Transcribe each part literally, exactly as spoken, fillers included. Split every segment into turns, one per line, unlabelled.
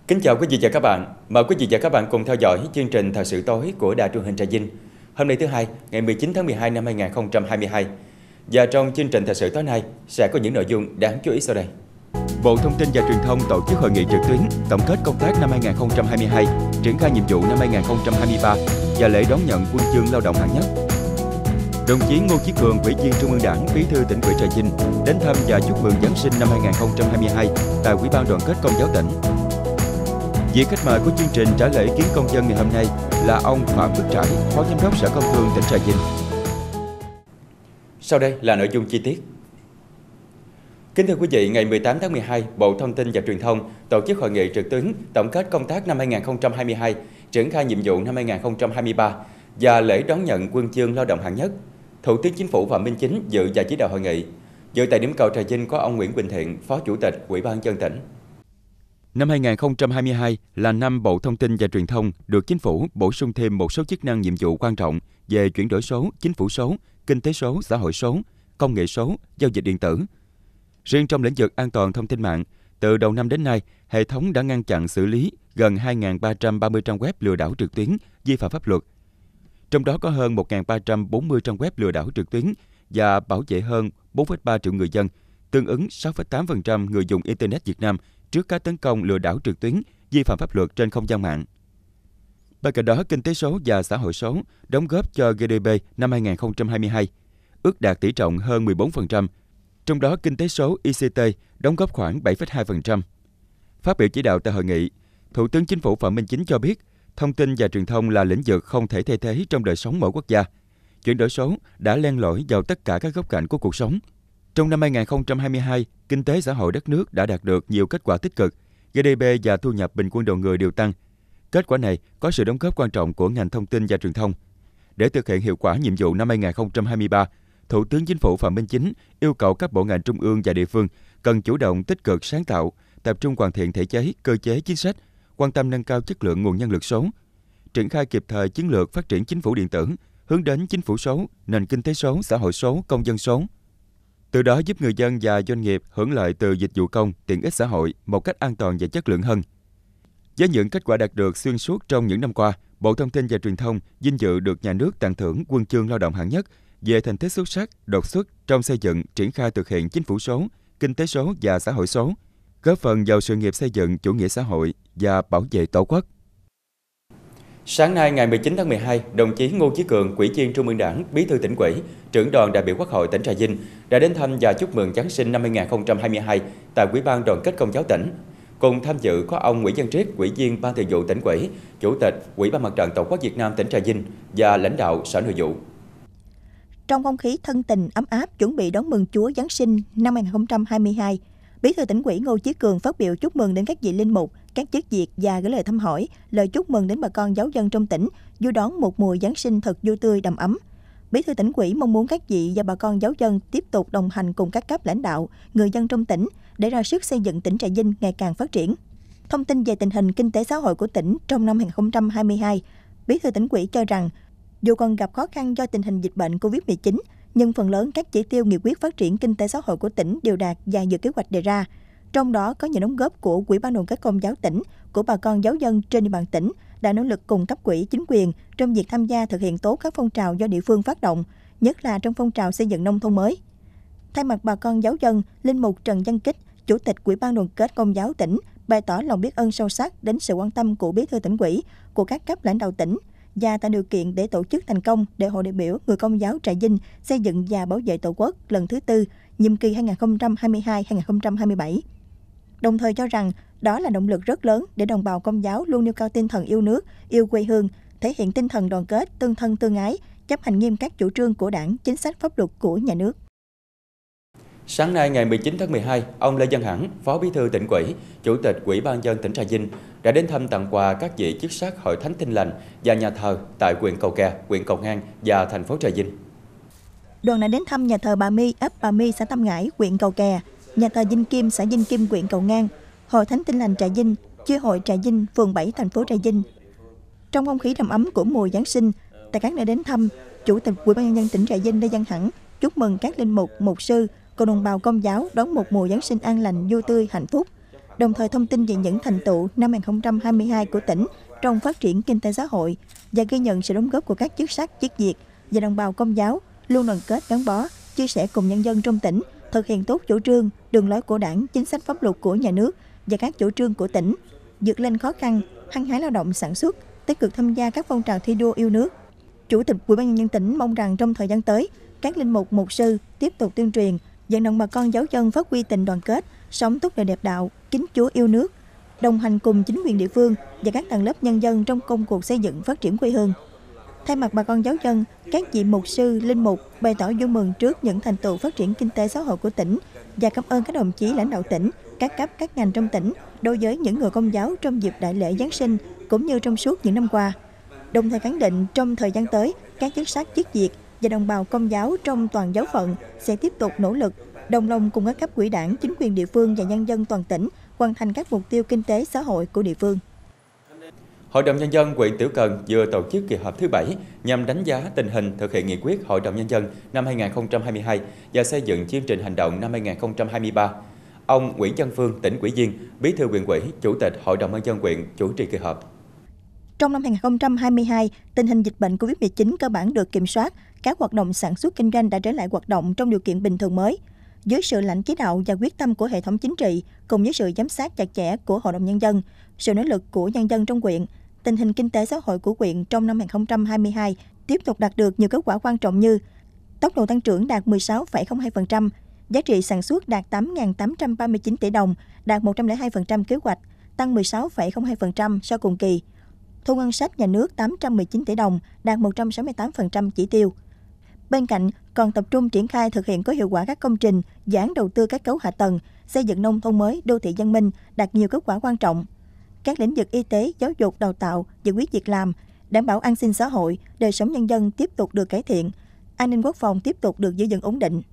Kính chào quý vị và các bạn. Mời quý vị và các bạn cùng theo dõi chương trình Thời sự tối của Đài Truyền hình Trà Vinh. Hôm nay thứ hai, ngày mười chín tháng mười hai năm hai nghìn không trăm hai mươi hai. Và trong chương trình Thời sự tối nay sẽ có những nội dung đáng chú ý sau đây. Bộ Thông tin và Truyền thông tổ chức hội nghị trực tuyến tổng kết công tác năm hai nghìn không trăm hai mươi hai, triển khai nhiệm vụ năm hai nghìn không trăm hai mươi ba và lễ đón nhận huân chương lao động hạng nhất. Đồng chí Ngô Chí Cường, Ủy viên Trung ương Đảng, Bí thư Tỉnh ủy Trà Vinh đến thăm và chúc mừng Giáng sinh năm hai nghìn không trăm hai mươi hai tại Ủy ban Đoàn kết Công giáo tỉnh. Vị khách mời của chương trình trả lời ý kiến công dân ngày hôm nay là ông Phạm Phước Trải, Phó Giám đốc Sở Công Thương tỉnh Trà Vinh. Sau đây là nội dung chi tiết. Kính thưa quý vị, ngày mười tám tháng mười hai, Bộ Thông tin và Truyền thông tổ chức hội nghị trực tuyến tổng kết công tác năm hai nghìn không trăm hai mươi hai, triển khai nhiệm vụ năm hai nghìn không trăm hai mươi ba và lễ đón nhận huân chương lao động hạng nhất. Thủ tướng Chính phủ Phạm Minh Chính dự và chỉ đạo hội nghị. Dự tại điểm cầu Trà Vinh có ông Nguyễn Quỳnh Thiện, Phó Chủ tịch Ủy ban nhân dân tỉnh. Năm hai nghìn không trăm hai mươi hai là năm Bộ Thông tin và Truyền thông được Chính phủ bổ sung thêm một số chức năng nhiệm vụ quan trọng về chuyển đổi số, chính phủ số, kinh tế số, xã hội số, công nghệ số, giao dịch điện tử. Riêng trong lĩnh vực an toàn thông tin mạng, từ đầu năm đến nay, hệ thống đã ngăn chặn xử lý gần hai nghìn ba trăm ba mươi trang web lừa đảo trực tuyến vi phạm pháp luật. Trong đó có hơn một nghìn ba trăm bốn mươi trang web lừa đảo trực tuyến và bảo vệ hơn bốn phẩy ba triệu người dân, tương ứng sáu phẩy tám phần trăm người dùng Internet Việt Nam trước các tấn công lừa đảo trực tuyến vi phạm pháp luật trên không gian mạng. Bên cạnh đó, kinh tế số và xã hội số đóng góp cho giê đê pê năm hai nghìn không trăm hai mươi hai, ước đạt tỷ trọng hơn mười bốn phần trăm, trong đó kinh tế số i xê tê đóng góp khoảng bảy phẩy hai phần trăm. Phát biểu chỉ đạo tại hội nghị, Thủ tướng Chính phủ Phạm Minh Chính cho biết, thông tin và truyền thông là lĩnh vực không thể thay thế trong đời sống mỗi quốc gia. Chuyển đổi số đã len lỏi vào tất cả các góc cạnh của cuộc sống. Trong năm hai nghìn không trăm hai mươi hai, kinh tế xã hội đất nước đã đạt được nhiều kết quả tích cực, giê đê pê và thu nhập bình quân đầu người đều tăng. Kết quả này có sự đóng góp quan trọng của ngành thông tin và truyền thông. Để thực hiện hiệu quả nhiệm vụ năm hai nghìn không trăm hai mươi ba, Thủ tướng Chính phủ Phạm Minh Chính yêu cầu các bộ ngành trung ương và địa phương cần chủ động tích cực sáng tạo, tập trung hoàn thiện thể chế, cơ chế, chính sách, quan tâm nâng cao chất lượng nguồn nhân lực số, triển khai kịp thời chiến lược phát triển chính phủ điện tử, hướng đến chính phủ số, nền kinh tế số, xã hội số, công dân số. Từ đó giúp người dân và doanh nghiệp hưởng lợi từ dịch vụ công, tiện ích xã hội một cách an toàn và chất lượng hơn. Với những kết quả đạt được xuyên suốt trong những năm qua, Bộ Thông tin và Truyền thông vinh dự được nhà nước tặng thưởng huân chương lao động hạng nhất về thành tích xuất sắc, đột xuất trong xây dựng, triển khai thực hiện chính phủ số, kinh tế số và xã hội số, góp phần vào sự nghiệp xây dựng chủ nghĩa xã hội và bảo vệ Tổ quốc. Sáng nay ngày mười chín tháng mười hai, đồng chí Ngô Chí Cường, Ủy viên Trung ương Đảng, Bí thư Tỉnh ủy, trưởng đoàn đại biểu Quốc hội tỉnh Trà Vinh đã đến thăm và chúc mừng Giáng sinh năm hai nghìn không trăm hai mươi hai tại Ủy ban Đoàn kết Công giáo tỉnh. Cùng tham dự có ông Nguyễn Văn Triết, Ủy viên Ban Thường vụ Tỉnh ủy, Chủ tịch Ủy ban Mặt trận Tổ quốc Việt Nam tỉnh Trà Vinh và lãnh đạo Sở Nội vụ.
Trong không khí thân tình ấm áp chuẩn bị đón mừng Chúa Giáng sinh năm hai nghìn không trăm hai mươi hai, Bí thư Tỉnh ủy Ngô Chí Cường phát biểu chúc mừng đến các vị linh mục, các chức việc và gửi lời thăm hỏi, lời chúc mừng đến bà con giáo dân trong tỉnh vui đón một mùa Giáng sinh thật vui tươi đầm ấm. Bí thư Tỉnh ủy mong muốn các vị và bà con giáo dân tiếp tục đồng hành cùng các cấp lãnh đạo, người dân trong tỉnh để ra sức xây dựng tỉnh Trà Vinh ngày càng phát triển. Thông tin về tình hình kinh tế xã hội của tỉnh trong năm hai nghìn không trăm hai mươi hai, Bí thư Tỉnh ủy cho rằng dù còn gặp khó khăn do tình hình dịch bệnh covid mười chín, nhưng phần lớn các chỉ tiêu nghị quyết phát triển kinh tế xã hội của tỉnh đều đạt và dự kế hoạch đề ra. Trong đó có nhiều đóng góp của Ủy ban Đoàn kết Công giáo tỉnh, của bà con giáo dân trên địa bàn tỉnh đã nỗ lực cùng cấp ủy chính quyền trong việc tham gia thực hiện tốt các phong trào do địa phương phát động, nhất là trong phong trào xây dựng nông thôn mới. Thay mặt bà con giáo dân, Linh mục Trần Văn Kích, Chủ tịch Ủy ban Đoàn kết Công giáo tỉnh bày tỏ lòng biết ơn sâu sắc đến sự quan tâm của Bí thư Tỉnh ủy, của các cấp lãnh đạo tỉnh và tạo điều kiện để tổ chức thành công Đại hội đại biểu người Công giáo Trà Vinh xây dựng và bảo vệ Tổ quốc lần thứ tư, nhiệm kỳ hai nghìn không trăm hai mươi hai đến hai nghìn không trăm hai mươi bảy. Đồng thời cho rằng đó là động lực rất lớn để đồng bào Công giáo luôn nêu cao tinh thần yêu nước, yêu quê hương, thể hiện tinh thần đoàn kết, tương thân tương ái, chấp hành nghiêm các chủ trương của Đảng, chính sách pháp luật của nhà nước.
Sáng nay ngày mười chín tháng mười hai, ông Lê Văn Hẳn, Phó Bí thư Tỉnh ủy, Chủ tịch Ủy ban nhân dân tỉnh Trà Vinh đã đến thăm tặng quà các vị chức sắc Hội Thánh Tin Lành và nhà thờ tại huyện Cầu Kè, huyện Cầu Ngang và thành phố Trà Vinh.
Đoàn đã đến thăm nhà thờ Bà My, ấp Bà My, xã Tam Ngãi, huyện Cầu Kè, nhà thờ Vinh Kim, xã Vinh Kim, huyện Cầu Ngang, Hội Thánh Tin Lành Trà Vinh, Chi hội Trà Vinh, phường bảy, thành phố Trà Vinh. Trong không khí đầm ấm của mùa Giáng sinh, tại các nơi đến thăm, Chủ tịch Ủy ban nhân dân tỉnh Trà Vinh Lê Văn Hẳn chúc mừng các linh mục, mục sư, cùng đồng bào Công giáo đón một mùa Giáng sinh an lành, vui tươi, hạnh phúc. đồng thời thông tin về những thành tựu năm hai nghìn không trăm hai mươi hai của tỉnh trong phát triển kinh tế xã hội và ghi nhận sự đóng góp của các chức sắc, chức việc và đồng bào Công giáo luôn đoàn kết gắn bó, chia sẻ cùng nhân dân trong tỉnh, thực hiện tốt chủ trương, đường lối của Đảng, chính sách pháp luật của nhà nước và các chủ trương của tỉnh, vượt lên khó khăn, hăng hái lao động sản xuất, tích cực tham gia các phong trào thi đua yêu nước. Chủ tịch Ủy ban nhân dân tỉnh mong rằng trong thời gian tới, các linh mục, mục sư tiếp tục tuyên truyền, vận động bà con giáo dân phát huy tình đoàn kết, sống tốt đời đẹp đạo, kính Chúa yêu nước, đồng hành cùng chính quyền địa phương và các tầng lớp nhân dân trong công cuộc xây dựng phát triển quê hương. Thay mặt bà con giáo dân, các vị mục sư, linh mục bày tỏ vui mừng trước những thành tựu phát triển kinh tế xã hội của tỉnh và cảm ơn các đồng chí lãnh đạo tỉnh, các cấp, các ngành trong tỉnh đối với những người Công giáo trong dịp đại lễ Giáng sinh cũng như trong suốt những năm qua. Đồng thời khẳng định trong thời gian tới, các chức sắc, chức việc và đồng bào Công giáo trong toàn giáo phận sẽ tiếp tục nỗ lực, đồng lòng cùng các cấp ủy Đảng, chính quyền địa phương và nhân dân toàn tỉnh hoàn thành các mục tiêu kinh tế xã hội của địa phương.
Hội đồng Nhân dân huyện Tiểu Cần vừa tổ chức kỳ họp thứ bảy nhằm đánh giá tình hình thực hiện nghị quyết Hội đồng Nhân dân năm hai nghìn không trăm hai mươi hai và xây dựng chương trình hành động năm hai nghìn không trăm hai mươi ba. Ông Nguyễn Văn Phương, tỉnh ủy viên, Bí thư huyện ủy, Chủ tịch Hội đồng Nhân dân huyện chủ trì kỳ họp.
Trong năm hai nghìn không trăm hai mươi hai, tình hình dịch bệnh Covid mười chín cơ bản được kiểm soát, các hoạt động sản xuất kinh doanh đã trở lại hoạt động trong điều kiện bình thường mới. Dưới sự lãnh chỉ đạo và quyết tâm của hệ thống chính trị, cùng với sự giám sát chặt chẽ của Hội đồng Nhân dân, sự nỗ lực của nhân dân trong huyện, tình hình kinh tế xã hội của huyện trong năm hai nghìn không trăm hai mươi hai tiếp tục đạt được nhiều kết quả quan trọng như tốc độ tăng trưởng đạt mười sáu phẩy không hai phần trăm, giá trị sản xuất đạt tám nghìn tám trăm ba mươi chín tỷ đồng, đạt một trăm lẻ hai phần trăm kế hoạch, tăng mười sáu phẩy không hai phần trăm so cùng kỳ. Thu ngân sách nhà nước tám trăm mười chín tỷ đồng, đạt một trăm sáu mươi tám phần trăm chỉ tiêu. Bên cạnh, còn tập trung triển khai thực hiện có hiệu quả các công trình, dự án đầu tư kết cấu hạ tầng, xây dựng nông thôn mới, đô thị văn minh, đạt nhiều kết quả quan trọng. Các lĩnh vực y tế, giáo dục, đào tạo, giải quyết việc làm, đảm bảo an sinh xã hội, đời sống nhân dân tiếp tục được cải thiện, an ninh quốc phòng tiếp tục được giữ vững ổn định.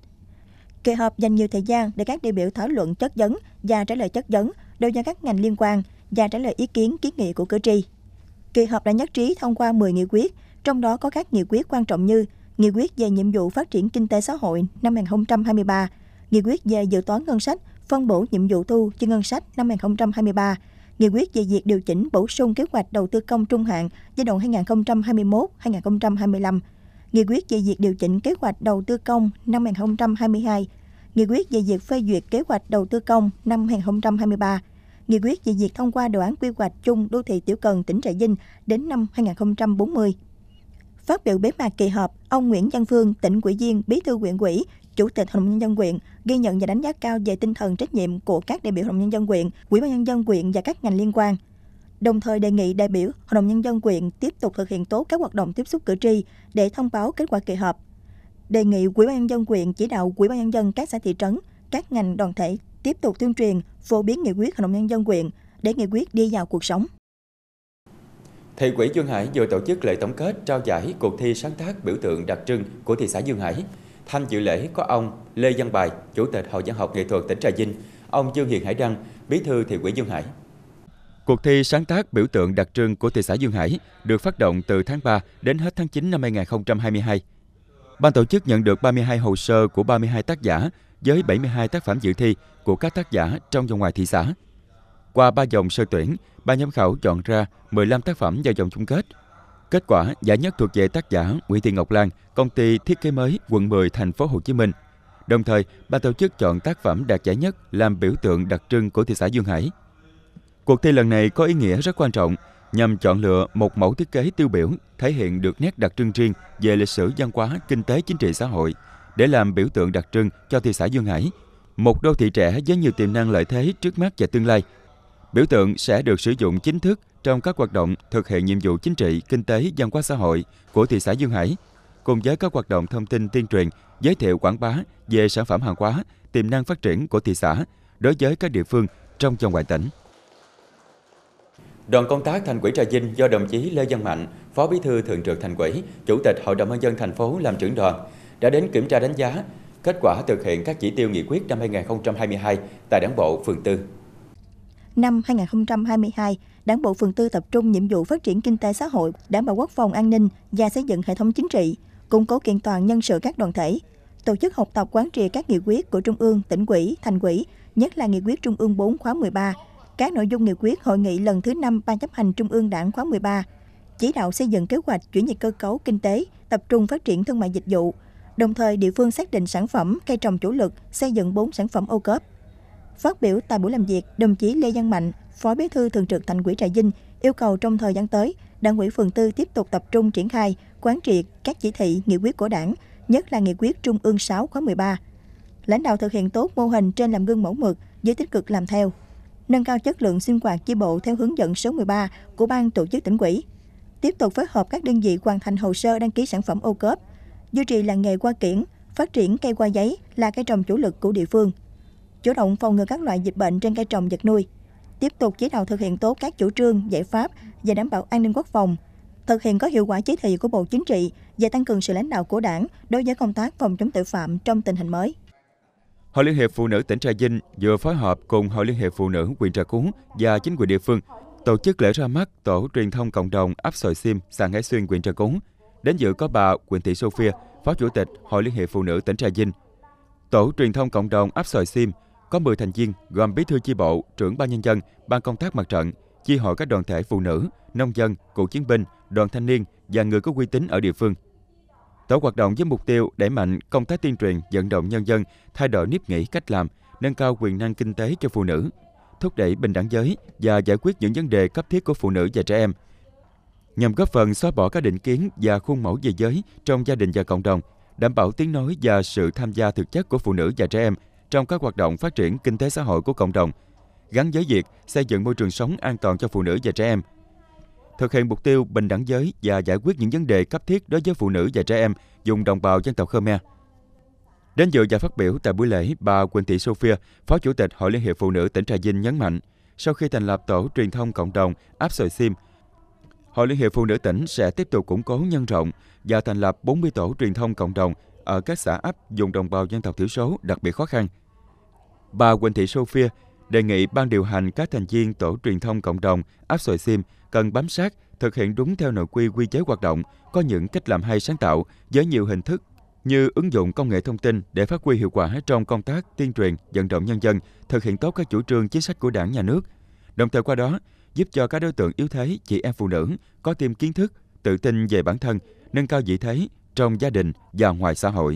Kỳ họp dành nhiều thời gian để các đại biểu thảo luận chất vấn và trả lời chất vấn đối với các ngành liên quan và trả lời ý kiến kiến nghị của cử tri. Kỳ họp đã nhất trí thông qua mười nghị quyết, trong đó có các nghị quyết quan trọng như nghị quyết về nhiệm vụ phát triển kinh tế xã hội năm hai nghìn không trăm hai mươi ba, nghị quyết về dự toán ngân sách, phân bổ nhiệm vụ thu chi ngân sách năm hai nghìn không trăm hai mươi ba, nghị quyết về việc điều chỉnh bổ sung kế hoạch đầu tư công trung hạn giai đoạn hai nghìn không trăm hai mươi mốt đến hai nghìn không trăm hai mươi lăm, nghị quyết về việc điều chỉnh kế hoạch đầu tư công năm hai nghìn không trăm hai mươi hai, nghị quyết về việc phê duyệt kế hoạch đầu tư công năm hai nghìn không trăm hai mươi ba, nghị quyết về việc thông qua đồ án quy hoạch chung đô thị Tiểu Cần, tỉnh Trà Vinh đến năm hai nghìn không trăm bốn mươi. Phát biểu bế mạc kỳ họp, ông Nguyễn Văn Phương, tỉnh ủy viên, Bí thư huyện ủy, Chủ tịch Hội đồng Nhân dân huyện ghi nhận và đánh giá cao về tinh thần trách nhiệm của các đại biểu Hội đồng Nhân dân huyện, Ủy ban Nhân dân huyện và các ngành liên quan. Đồng thời đề nghị đại biểu Hội đồng Nhân dân huyện tiếp tục thực hiện tốt các hoạt động tiếp xúc cử tri để thông báo kết quả kỳ họp. Đề nghị Ủy ban Nhân dân huyện chỉ đạo Ủy ban Nhân dân các xã thị trấn, các ngành đoàn thể tiếp tục tuyên truyền, phổ biến nghị quyết Hội đồng Nhân dân huyện để nghị quyết đi vào cuộc sống.
Thị ủy Duyên Hải vừa tổ chức lễ tổng kết trao giải cuộc thi sáng tác biểu tượng đặc trưng của thị xã Duyên Hải. Tham dự lễ có ông Lê Văn Bài, Chủ tịch Hội Văn học Nghệ thuật tỉnh Trà Vinh, ông Dương Hiền Hải Đăng, Bí thư Thị ủy Duyên Hải. Cuộc thi sáng tác biểu tượng đặc trưng của thị xã Duyên Hải được phát động từ tháng ba đến hết tháng chín năm hai nghìn không trăm hai mươi hai. Ban tổ chức nhận được ba mươi hai hồ sơ của ba mươi hai tác giả với bảy mươi hai tác phẩm dự thi của các tác giả trong và ngoài thị xã. Qua ba vòng sơ tuyển, ban giám khảo chọn ra mười lăm tác phẩm vào vòng chung kết. Kết quả, giải nhất thuộc về tác giả Nguyễn Thị Ngọc Lan, công ty thiết kế mới quận mười thành phố Hồ Chí Minh. Đồng thời, ban tổ chức chọn tác phẩm đạt giải nhất làm biểu tượng đặc trưng của thị xã Duyên Hải. Cuộc thi lần này có ý nghĩa rất quan trọng nhằm chọn lựa một mẫu thiết kế tiêu biểu thể hiện được nét đặc trưng riêng về lịch sử văn hóa, kinh tế, chính trị, xã hội để làm biểu tượng đặc trưng cho thị xã Duyên Hải, một đô thị trẻ với nhiều tiềm năng lợi thế trước mắt và tương lai. Biểu tượng sẽ được sử dụng chính thức trong các hoạt động thực hiện nhiệm vụ chính trị, kinh tế, văn hóa xã hội của thị xã Duyên Hải, cùng với các hoạt động thông tin tuyên truyền, giới thiệu quảng bá về sản phẩm hàng hóa, tiềm năng phát triển của thị xã đối với các địa phương trong và ngoài tỉnh. Đoàn công tác Thành ủy Trà Vinh do đồng chí Lê Văn Mạnh, Phó Bí thư Thường trực Thành ủy, Chủ tịch Hội đồng Nhân dân thành phố làm trưởng đoàn, đã đến kiểm tra đánh giá kết quả thực hiện các chỉ tiêu nghị quyết năm hai nghìn không trăm hai mươi hai tại Đảng bộ phường tư.
Năm hai nghìn không trăm hai mươi hai, Đảng bộ phường tư tập trung nhiệm vụ phát triển kinh tế xã hội, đảm bảo quốc phòng an ninh và xây dựng hệ thống chính trị, củng cố kiện toàn nhân sự các đoàn thể, tổ chức học tập quán triệt các nghị quyết của Trung ương, tỉnh ủy, thành ủy, nhất là nghị quyết Trung ương bốn khóa mười ba các nội dung nghị quyết hội nghị lần thứ năm Ban chấp hành Trung ương Đảng khóa mười ba, chỉ đạo xây dựng kế hoạch chuyển dịch cơ cấu kinh tế, tập trung phát triển thương mại dịch vụ. Đồng thời, địa phương xác định sản phẩm, cây trồng chủ lực, xây dựng bốn sản phẩm ô cốp. Phát biểu tại buổi làm việc, đồng chí Lê Văn Mạnh, Phó Bí thư Thường trực Thành ủy Trà Vinh yêu cầu trong thời gian tới, Đảng ủy phường tư tiếp tục tập trung triển khai, quán triệt các chỉ thị, nghị quyết của Đảng, nhất là nghị quyết Trung ương sáu khóa mười ba. Lãnh đạo thực hiện tốt mô hình trên làm gương mẫu mực, với tích cực làm theo. Nâng cao chất lượng sinh hoạt chi bộ theo hướng dẫn số mười ba của Ban Tổ chức Tỉnh ủy. Tiếp tục phối hợp các đơn vị hoàn thành hồ sơ đăng ký sản phẩm ô cốp, duy trì làng nghề hoa kiển, phát triển cây hoa giấy là cây trồng chủ lực của địa phương. Chủ động phòng ngừa các loại dịch bệnh trên cây trồng vật nuôi. Tiếp tục chỉ đạo thực hiện tốt các chủ trương, giải pháp về đảm bảo an ninh quốc phòng, thực hiện có hiệu quả chỉ thị của Bộ Chính trị về tăng cường sự lãnh đạo của Đảng đối với công tác phòng chống tội phạm trong tình hình mới.
Hội Liên hiệp Phụ nữ tỉnh Trà Vinh vừa phối hợp cùng Hội Liên hiệp Phụ nữ huyện Trà Cú và chính quyền địa phương tổ chức lễ ra mắt tổ truyền thông cộng đồng ấp Sòi Sim, xã Ngãi Xuyên, huyện Trà Cú. Đến dự có bà Nguyễn Thị Sophia, Phó Chủ tịch Hội Liên hiệp Phụ nữ tỉnh Trà Vinh. Tổ truyền thông cộng đồng ấp Sòi Sim có mười thành viên gồm bí thư chi bộ, trưởng ban nhân dân, ban công tác mặt trận, chi hội các đoàn thể phụ nữ, nông dân, cựu chiến binh, đoàn thanh niên và người có uy tín ở địa phương. Tổ hoạt động với mục tiêu đẩy mạnh công tác tuyên truyền, vận động nhân dân thay đổi nếp nghĩ, cách làm, nâng cao quyền năng kinh tế cho phụ nữ, thúc đẩy bình đẳng giới và giải quyết những vấn đề cấp thiết của phụ nữ và trẻ em, nhằm góp phần xóa bỏ các định kiến và khuôn mẫu về giới trong gia đình và cộng đồng, đảm bảo tiếng nói và sự tham gia thực chất của phụ nữ và trẻ em trong các hoạt động phát triển kinh tế xã hội của cộng đồng, gắn với việc xây dựng môi trường sống an toàn cho phụ nữ và trẻ em. Thực hiện mục tiêu bình đẳng giới và giải quyết những vấn đề cấp thiết đối với phụ nữ và trẻ em vùng đồng bào dân tộc Khmer. Đến dự và phát biểu tại buổi lễ, bà Nguyễn Thị Sophia, Phó Chủ tịch Hội Liên hiệp Phụ nữ tỉnh Trà Vinh nhấn mạnh, sau khi thành lập tổ truyền thông cộng đồng ấp Sòi Sim, Hội Liên hiệp Phụ nữ tỉnh sẽ tiếp tục củng cố, nhân rộng và thành lập bốn mươi tổ truyền thông cộng đồng ở các xã ấp vùng đồng bào dân tộc thiểu số đặc biệt khó khăn. Bà Nguyễn Thị Sophia đề nghị ban điều hành các thành viên tổ truyền thông cộng đồng ấp Sòi Sim cần bám sát, thực hiện đúng theo nội quy quy chế hoạt động, có những cách làm hay sáng tạo với nhiều hình thức như ứng dụng công nghệ thông tin để phát huy hiệu quả trong công tác tuyên truyền, vận động nhân dân, thực hiện tốt các chủ trương chính sách của Đảng, Nhà nước. Đồng thời qua đó, giúp cho các đối tượng yếu thế, chị em phụ nữ có thêm kiến thức, tự tin về bản thân, nâng cao vị thế trong gia đình và ngoài xã hội.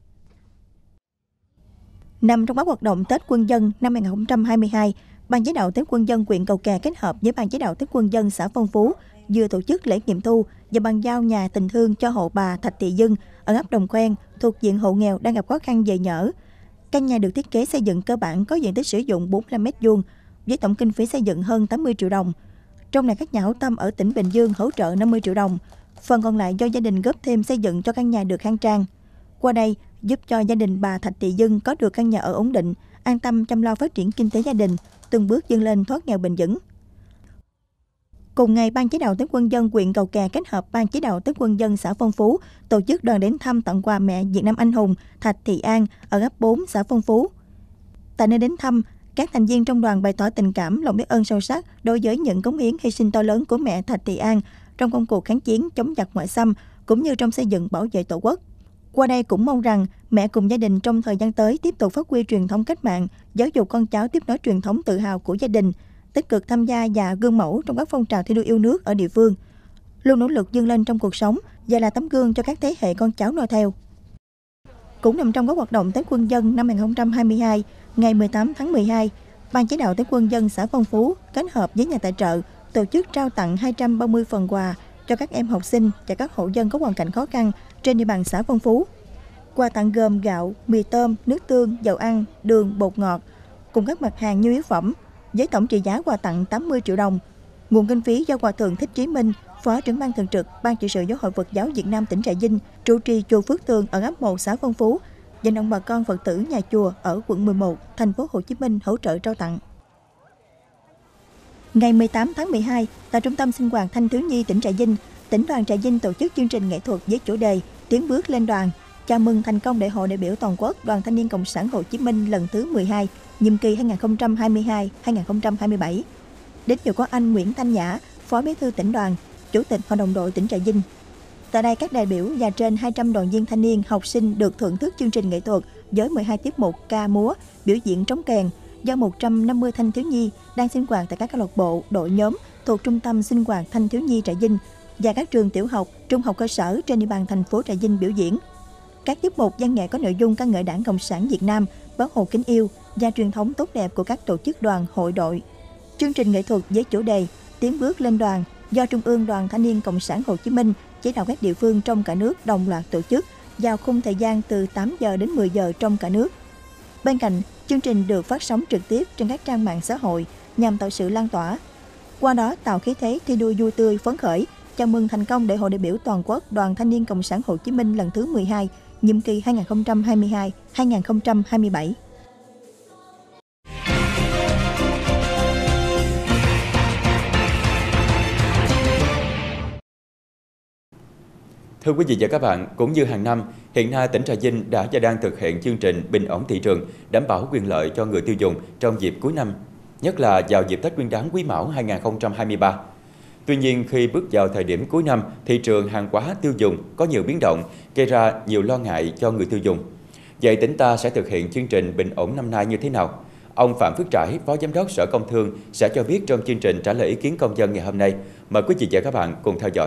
Nằm trong các hoạt động Tết Quân dân năm hai nghìn không trăm hai mươi hai, Ban chỉ đạo Tết Quân dân huyện Cầu Kè kết hợp với Ban chỉ đạo Tết Quân dân xã Phong Phú vừa tổ chức lễ nghiệm thu và bàn giao nhà tình thương cho hộ bà Thạch Thị Dân ở ấp Đồng Khoen thuộc diện hộ nghèo đang gặp khó khăn về nhà ở. Căn nhà được thiết kế xây dựng cơ bản có diện tích sử dụng bốn mươi lăm mét vuông với tổng kinh phí xây dựng hơn tám mươi triệu đồng. Trong này các nhà hảo tâm ở tỉnh Bình Dương hỗ trợ năm mươi triệu đồng, phần còn lại do gia đình góp thêm xây dựng cho căn nhà được khang trang. Qua đây giúp cho gia đình bà Thạch Thị Dân có được căn nhà ở ổn định, an tâm chăm lo phát triển kinh tế gia đình, từng bước vươn lên thoát nghèo bền vững. Cùng ngày, Ban chỉ đạo Tết Quân dân huyện Cầu Kè kết hợp Ban chỉ đạo Tết Quân dân xã Phong Phú tổ chức đoàn đến thăm tặng quà mẹ Việt Nam anh hùng Thạch Thị An ở ấp bốn xã Phong Phú. Tại nơi đến thăm, các thành viên trong đoàn bày tỏ tình cảm, lòng biết ơn sâu sắc đối với những cống hiến hy sinh to lớn của mẹ Thạch Thị An trong công cuộc kháng chiến chống giặc ngoại xâm cũng như trong xây dựng bảo vệ Tổ quốc. Qua đây cũng mong rằng mẹ cùng gia đình trong thời gian tới tiếp tục phát huy truyền thống cách mạng, giáo dục con cháu tiếp nối truyền thống tự hào của gia đình, tích cực tham gia và gương mẫu trong các phong trào thi đua yêu nước ở địa phương, luôn nỗ lực vươn lên trong cuộc sống và là tấm gương cho các thế hệ con cháu noi theo. Cũng nằm trong các hoạt động Tết Quân dân năm hai nghìn không trăm hai mươi hai, ngày mười tám tháng mười hai, Ban chỉ đạo Tết Quân dân xã Phong Phú kết hợp với nhà tài trợ tổ chức trao tặng hai trăm ba mươi phần quà cho các em học sinh và các hộ dân có hoàn cảnh khó khăn trên địa bàn xã Phong Phú. Quà tặng gồm gạo, mì tôm, nước tương, dầu ăn, đường, bột ngọt cùng các mặt hàng nhu yếu phẩm với tổng trị giá quà tặng tám mươi triệu đồng. Nguồn kinh phí do Hòa thượng Thích Chí Minh, Phó trưởng ban thường trực Ban trị sự Giáo hội Phật giáo Việt Nam tỉnh Trà Vinh trụ trì chùa Phước Tường ở ấp một xã Phong Phú vận động bà con Phật tử nhà chùa ở quận mười một, thành phố Hồ Chí Minh hỗ trợ trao tặng. Ngày mười tám tháng mười hai, tại Trung tâm Sinh hoạt Thanh thiếu nhi tỉnh Trà Vinh, tỉnh đoàn Trà Vinh tổ chức chương trình nghệ thuật với chủ đề Tiến bước lên đoàn, chào mừng thành công Đại hội đại biểu toàn quốc Đoàn Thanh niên Cộng sản Hồ Chí Minh lần thứ mười hai, nhiệm kỳ hai nghìn không trăm hai mươi hai đến hai nghìn không trăm hai mươi bảy. Đến dự có anh Nguyễn Thanh Nhã, Phó Bí thư tỉnh đoàn, Chủ tịch Hội đồng đội tỉnh Trà Vinh. Tại đây, các đại biểu và trên hai trăm đoàn viên thanh niên, học sinh được thưởng thức chương trình nghệ thuật với mười hai tiết mục ca múa, biểu diễn trống kèn, do một trăm năm mươi thanh thiếu nhi đang sinh hoạt tại các câu lạc bộ, đội nhóm thuộc Trung tâm Sinh hoạt Thanh thiếu nhi Trà Vinh và các trường tiểu học, trung học cơ sở trên địa bàn thành phố Trà Vinh biểu diễn. Các tiết mục văn nghệ có nội dung ca ngợi Đảng Cộng sản Việt Nam, bác Hồ kính yêu và truyền thống tốt đẹp của các tổ chức đoàn, hội đội. Chương trình nghệ thuật với chủ đề Tiến bước lên đoàn do Trung ương Đoàn Thanh niên Cộng sản Hồ Chí Minh chỉ đạo các địa phương trong cả nước đồng loạt tổ chức vào khung thời gian từ tám giờ đến mười giờ trong cả nước. Bên cạnh, chương trình được phát sóng trực tiếp trên các trang mạng xã hội nhằm tạo sự lan tỏa. Qua đó tạo khí thế thi đua vui tươi, phấn khởi, chào mừng thành công Đại hội đại biểu toàn quốc Đoàn Thanh niên Cộng sản Hồ Chí Minh lần thứ mười hai, nhiệm kỳ hai nghìn không trăm hai mươi hai đến hai nghìn không trăm hai mươi bảy.
Thưa quý vị và các bạn, cũng như hàng năm, hiện nay tỉnh Trà Vinh đã và đang thực hiện chương trình bình ổn thị trường, đảm bảo quyền lợi cho người tiêu dùng trong dịp cuối năm, nhất là vào dịp Tết Nguyên đán Quý Mão hai nghìn không trăm hai mươi ba. Tuy nhiên, khi bước vào thời điểm cuối năm, thị trường hàng hóa tiêu dùng có nhiều biến động, gây ra nhiều lo ngại cho người tiêu dùng. Vậy tỉnh ta sẽ thực hiện chương trình bình ổn năm nay như thế nào? Ông Phạm Phước Trải, Phó Giám đốc Sở Công Thương sẽ cho biết trong chương trình trả lời ý kiến công dân ngày hôm nay. Mời quý vị và các bạn cùng theo dõi.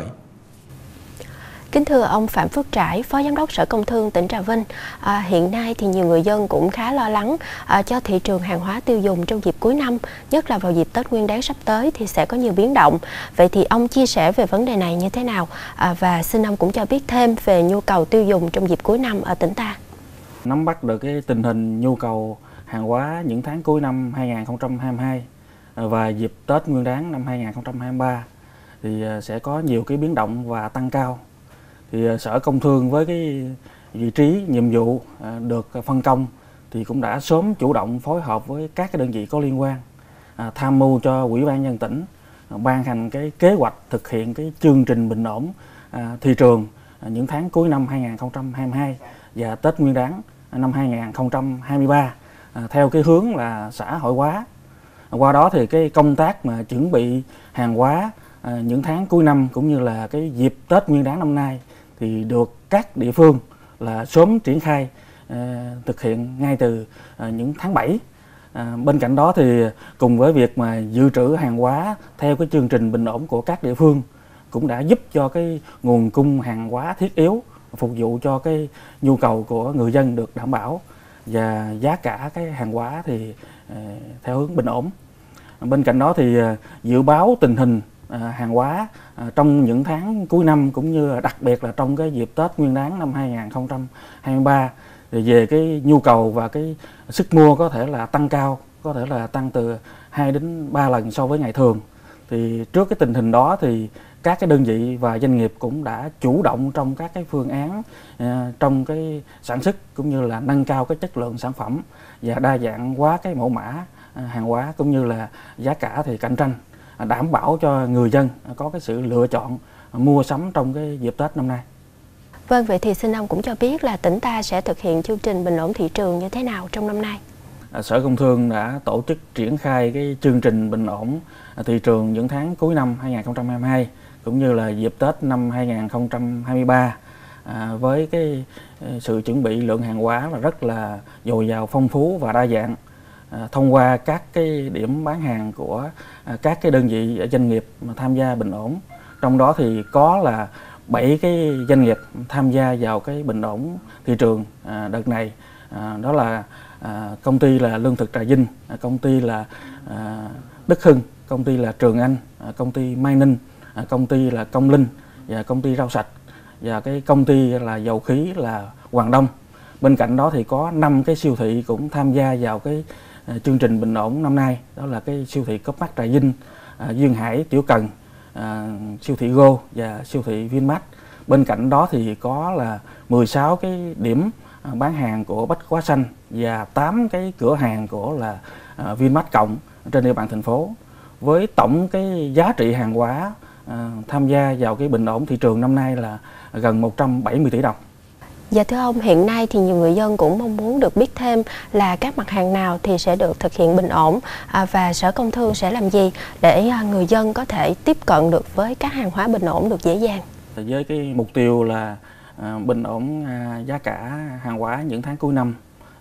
Kính thưa ông Phạm Phước Trải, Phó Giám đốc Sở Công Thương tỉnh Trà Vinh, à, hiện nay thì nhiều người dân cũng khá lo lắng à, cho thị trường hàng hóa tiêu dùng trong dịp cuối năm, nhất là vào dịp Tết Nguyên đán sắp tới thì sẽ có nhiều biến động. Vậy thì ông chia sẻ về vấn đề này như thế nào? À, và xin ông cũng cho biết thêm về nhu cầu tiêu dùng trong dịp cuối năm ở tỉnh ta.
Nắm bắt được cái tình hình nhu cầu hàng hóa những tháng cuối năm hai nghìn không trăm hai mươi hai và dịp Tết Nguyên đán năm hai nghìn không trăm hai mươi ba thì sẽ có nhiều cái biến động và tăng cao. Thì Sở Công Thương với cái vị trí nhiệm vụ được phân công thì cũng đã sớm chủ động phối hợp với các cái đơn vị có liên quan, à, tham mưu cho Ủy ban nhân dân tỉnh ban hành cái kế hoạch thực hiện cái chương trình bình ổn à, thị trường à, những tháng cuối năm hai nghìn không trăm hai mươi hai và Tết Nguyên đán năm hai nghìn không trăm hai mươi ba à, theo cái hướng là xã hội hóa. Qua đó thì cái công tác mà chuẩn bị hàng hóa à, những tháng cuối năm cũng như là cái dịp Tết Nguyên đán năm nay thì được các địa phương là sớm triển khai à, thực hiện ngay từ à, những tháng bảy. À, bên cạnh đó thì cùng với việc mà dự trữ hàng hóa theo cái chương trình bình ổn của các địa phương cũng đã giúp cho cái nguồn cung hàng hóa thiết yếu phục vụ cho cái nhu cầu của người dân được đảm bảo và giá cả cái hàng hóa thì à, theo hướng bình ổn. Bên cạnh đó thì à, dự báo tình hình à, hàng hóa à, trong những tháng cuối năm cũng như đặc biệt là trong cái dịp Tết Nguyên đán năm hai nghìn không trăm hai mươi ba thì về cái nhu cầu và cái sức mua có thể là tăng cao, có thể là tăng từ hai đến ba lần so với ngày thường. Thì trước cái tình hình đó thì các cái đơn vị và doanh nghiệp cũng đã chủ động trong các cái phương án à, trong cái sản xuất cũng như là nâng cao cái chất lượng sản phẩm và đa dạng hóa cái mẫu mã à, hàng hóa cũng như là giá cả thì cạnh tranh, à, đảm bảo cho người dân có cái sự lựa chọn à, mua sắm trong cái dịp Tết năm nay.
Vâng, vậy thì xin ông cũng cho biết là tỉnh ta sẽ thực hiện chương trình bình ổn thị trường như thế nào trong năm nay?
Sở Công Thương đã tổ chức triển khai cái chương trình bình ổn thị trường những tháng cuối năm hai nghìn không trăm hai mươi hai cũng như là dịp Tết năm hai nghìn không trăm hai mươi ba à, với cái sự chuẩn bị lượng hàng hóa là rất là dồi dào, phong phú và đa dạng à, thông qua các cái điểm bán hàng của à, các cái đơn vị doanh nghiệp mà tham gia bình ổn. Trong đó thì có là bảy cái doanh nghiệp tham gia vào cái bình ổn thị trường à, đợt này, à, đó là à, công ty là Lương thực Trà Vinh, à, công ty là à, Đức Hưng, công ty là Trường Anh, à, công ty Mai Ninh, à, công ty là Công Linh và công ty Rau Sạch và cái công ty là dầu khí là Hoàng Đông. Bên cạnh đó thì có năm cái siêu thị cũng tham gia vào cái à, chương trình bình ổn năm nay, đó là cái siêu thị Coopmart Trà Vinh, à, Duyên Hải, Tiểu Cần, à, siêu thị Go và siêu thị Vinmart. Bên cạnh đó thì có là mười sáu cái điểm à, bán hàng của Bách Hóa Xanh và tám cái cửa hàng của là à, Vinmart Cộng trên địa bàn thành phố, với tổng cái giá trị hàng hóa à, tham gia vào cái bình ổn thị trường năm nay là gần một trăm bảy mươi tỷ đồng.
Dạ thưa ông, hiện nay thì nhiều người dân cũng mong muốn được biết thêm là các mặt hàng nào thì sẽ được thực hiện bình ổn à, và Sở Công Thương sẽ làm gì để à, người dân có thể tiếp cận được với các hàng hóa bình ổn được dễ dàng.
Với cái mục tiêu là à, bình ổn à, giá cả hàng hóa những tháng cuối năm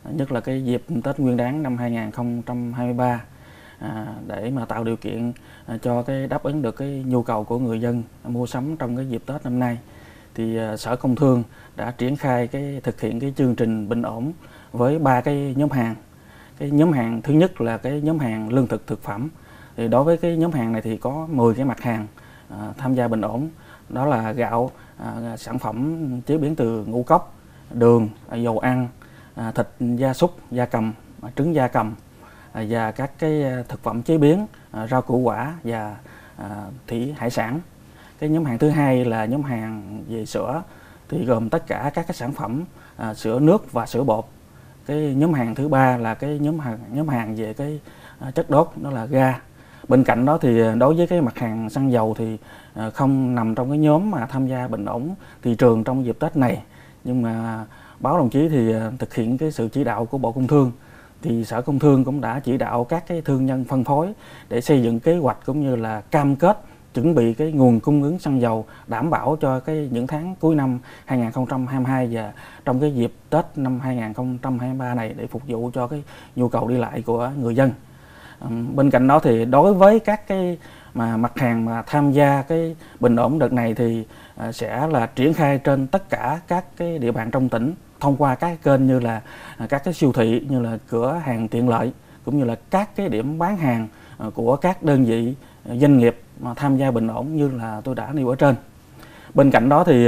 nhất là cái dịp Tết Nguyên đán năm hai nghìn không trăm hai mươi ba, à, để mà tạo điều kiện cho cái đáp ứng được cái nhu cầu của người dân mua sắm trong cái dịp Tết năm nay. Thì uh, Sở Công Thương đã triển khai cái thực hiện cái chương trình bình ổn với ba cái nhóm hàng. Cái nhóm hàng thứ nhất là cái nhóm hàng lương thực thực phẩm. Thì đối với cái nhóm hàng này thì có mười cái mặt hàng uh, tham gia bình ổn. Đó là gạo, uh, sản phẩm chế biến từ ngũ cốc, đường, uh, dầu ăn, uh, thịt gia súc, gia cầm, uh, trứng gia cầm, uh, và các cái uh, thực phẩm chế biến, uh, rau củ quả và uh, thủy hải sản. Cái nhóm hàng thứ hai là nhóm hàng về sữa, thì gồm tất cả các cái sản phẩm à, sữa nước và sữa bột. Cái nhóm hàng thứ ba là cái nhóm hàng nhóm hàng về cái à, chất đốt, đó là ga. Bên cạnh đó thì đối với cái mặt hàng xăng dầu thì à, không nằm trong cái nhóm mà tham gia bình ổn thị trường trong dịp Tết này, nhưng mà báo đồng chí thì à, thực hiện cái sự chỉ đạo của Bộ Công Thương, thì Sở Công Thương cũng đã chỉ đạo các cái thương nhân phân phối để xây dựng kế hoạch cũng như là cam kết chuẩn bị cái nguồn cung ứng xăng dầu đảm bảo cho cái những tháng cuối năm hai nghìn không trăm hai mươi hai và trong cái dịp Tết năm hai nghìn không trăm hai mươi ba này để phục vụ cho cái nhu cầu đi lại của người dân. Um, bên cạnh đó thì đối với các cái mà mặt hàng mà tham gia cái bình ổn đợt này thì uh, sẽ là triển khai trên tất cả các cái địa bàn trong tỉnh thông qua các kênh như là uh, các cái siêu thị, như là cửa hàng tiện lợi, cũng như là các cái điểm bán hàng uh, của các đơn vị uh, doanh nghiệp mà tham gia bình ổn như là tôi đã nêu ở trên. Bên cạnh đó thì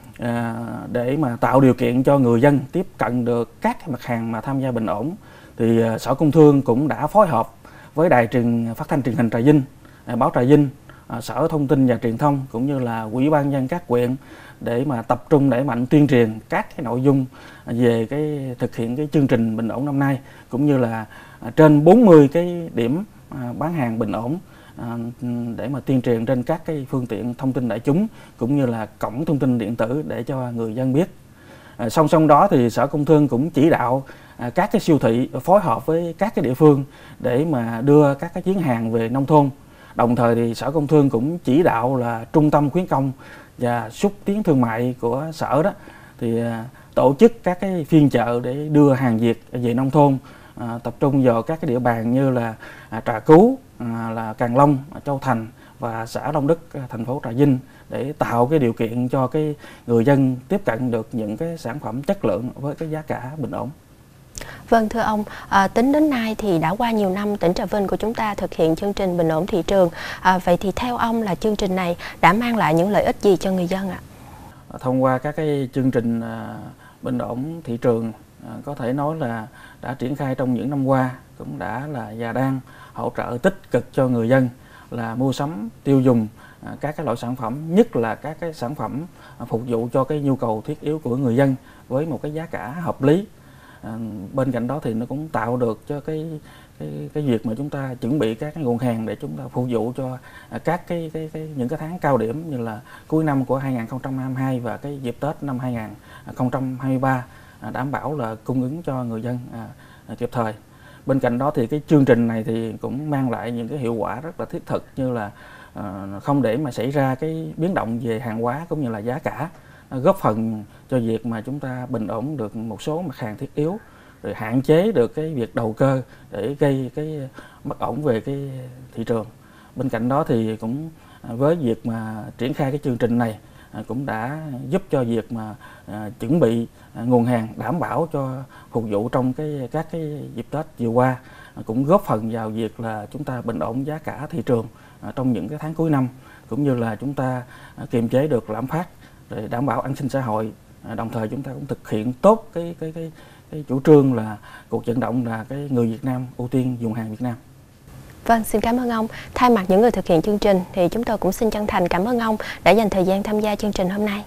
à, để mà tạo điều kiện cho người dân tiếp cận được các mặt hàng mà tham gia bình ổn, thì à, Sở Công Thương cũng đã phối hợp với Đài truyền phát thanh truyền hình Trà Vinh, à, báo Trà Vinh, à, Sở Thông tin và Truyền thông cũng như là Ủy ban nhân dân các huyện để mà tập trung đẩy mạnh tuyên truyền các cái nội dung về cái thực hiện cái chương trình bình ổn năm nay, cũng như là à, trên bốn mươi cái điểm à, bán hàng bình ổn À, để mà tuyên truyền trên các cái phương tiện thông tin đại chúng cũng như là cổng thông tin điện tử để cho người dân biết. À, song song đó thì Sở Công Thương cũng chỉ đạo à, các cái siêu thị phối hợp với các cái địa phương để mà đưa các cái chuyến hàng về nông thôn. Đồng thời thì Sở Công Thương cũng chỉ đạo là trung tâm khuyến công và xúc tiến thương mại của sở đó thì à, tổ chức các cái phiên chợ để đưa hàng Việt về nông thôn, à, tập trung vào các cái địa bàn như là à, Trà Cứu, à, là Càng Long, Châu Thành và xã Long Đức, thành phố Trà Vinh, để tạo cái điều kiện cho cái người dân tiếp cận được những cái sản phẩm chất lượng với cái giá cả bình ổn.
Vâng, thưa ông, à, tính đến nay thì đã qua nhiều năm tỉnh Trà Vinh của chúng ta thực hiện chương trình bình ổn thị trường. À, vậy thì theo ông là chương trình này đã mang lại những lợi ích gì cho người dân ạ?
Thông qua các cái chương trình à, bình ổn thị trường, à, có thể nói là đã triển khai trong những năm qua, cũng đã là và đang hỗ trợ tích cực cho người dân là mua sắm tiêu dùng à, các cái loại sản phẩm, nhất là các cái sản phẩm à, phục vụ cho cái nhu cầu thiết yếu của người dân với một cái giá cả hợp lý. À, bên cạnh đó thì nó cũng tạo được cho cái cái cái việc mà chúng ta chuẩn bị các cái nguồn hàng để chúng ta phục vụ cho à, các cái, cái cái những cái tháng cao điểm như là cuối năm của hai nghìn không trăm hai mươi hai và cái dịp Tết năm hai nghìn không trăm hai mươi ba, à, đảm bảo là cung ứng cho người dân à, à, kịp thời. Bên cạnh đó thì cái chương trình này thì cũng mang lại những cái hiệu quả rất là thiết thực, như là uh, không để mà xảy ra cái biến động về hàng hóa cũng như là giá cả, uh, góp phần cho việc mà chúng ta bình ổn được một số mặt hàng thiết yếu, rồi hạn chế được cái việc đầu cơ để gây cái bất ổn về cái thị trường. Bên cạnh đó thì cũng uh, với việc mà triển khai cái chương trình này uh, cũng đã giúp cho việc mà uh, chuẩn bị uh, nguồn hàng đảm bảo cho phục vụ trong cái các cái dịp Tết vừa qua, cũng góp phần vào việc là chúng ta bình ổn giá cả thị trường trong những cái tháng cuối năm, cũng như là chúng ta kiềm chế được lạm phát để đảm bảo an sinh xã hội. Đồng thời chúng ta cũng thực hiện tốt cái cái cái, cái chủ trương là cuộc vận động là cái người Việt Nam ưu tiên dùng hàng Việt Nam.
Vâng, xin cảm ơn ông. Thay mặt những người thực hiện chương trình thì chúng tôi cũng xin chân thành cảm ơn ông đã dành thời gian tham gia chương trình hôm nay.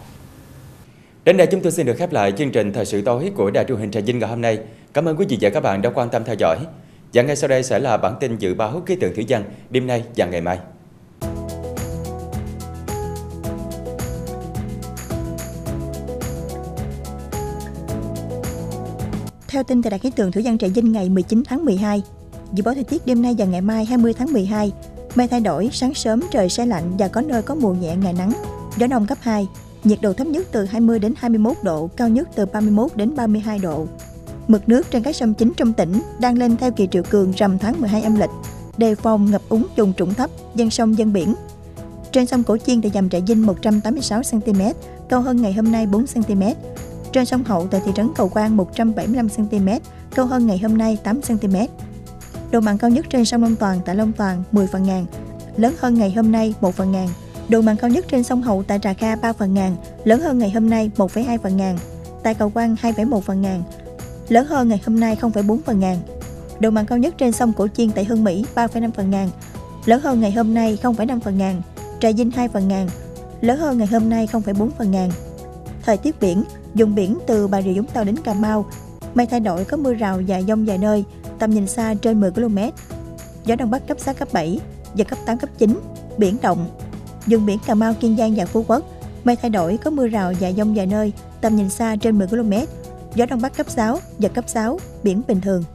Đến đây chúng tôi xin được khép lại chương trình Thời sự tối của Đài truyền hình Trà Vinh ngày hôm nay. Cảm ơn quý vị và các bạn đã quan tâm theo dõi. Và ngay sau đây sẽ là bản tin dự báo khí tượng thủy văn đêm nay và ngày mai.
Theo tin từ Đài khí tượng thủy văn Trà Vinh ngày mười chín tháng mười hai, dự báo thời tiết đêm nay và ngày mai hai mươi tháng mười hai, mây thay đổi, sáng sớm trời se lạnh và có nơi có mù nhẹ ngày nắng, gió đông cấp hai. Nhiệt độ thấp nhất từ hai mươi đến hai mươi mốt độ, cao nhất từ ba mươi mốt đến ba mươi hai độ. Mực nước trên các sông chính trong tỉnh đang lên theo kỳ triều cường rằm tháng mười hai âm lịch, đề phòng ngập úng vùng trũng thấp, ven sông ven biển. Trên sông Cổ Chiên tại dầm Trà Vinh một trăm tám mươi sáu xăng ti mét, cao hơn ngày hôm nay bốn xăng ti mét. Trên sông Hậu tại thị trấn Cầu Quan một trăm bảy mươi lăm xăng ti mét, cao hơn ngày hôm nay tám xăng ti mét. Độ mặn cao nhất trên sông Long Toàn tại Long Toàn mười phần ngàn, lớn hơn ngày hôm nay một phần ngàn. Độ mặn cao nhất trên sông Hậu tại Trà Kha ba phần ngàn, lớn hơn ngày hôm nay một phẩy hai phần ngàn. Tại Cầu Quan hai phẩy một phần ngàn, lớn hơn ngày hôm nay không phẩy bốn phần ngàn. Độ mặn cao nhất trên sông Cổ Chiên tại Hương Mỹ ba phẩy năm phần ngàn, lớn hơn ngày hôm nay không phẩy năm phần ngàn. Trà Vinh hai phần ngàn, lớn hơn ngày hôm nay không phẩy bốn phần ngàn. Thời tiết biển, vùng biển từ Bà Rịa Vũng Tàu đến Cà Mau, mây thay đổi, có mưa rào và dông vài nơi, tầm nhìn xa trên mười ki lô mét. Gió Đông Bắc cấp sáu, cấp bảy, giật cấp tám, cấp chín, biển động. Vùng biển Cà Mau, Kiên Giang và Phú Quốc, mây thay đổi, có mưa rào và dông vài nơi, tầm nhìn xa trên mười ki lô mét. Gió Đông Bắc cấp sáu, giật cấp sáu, biển bình thường.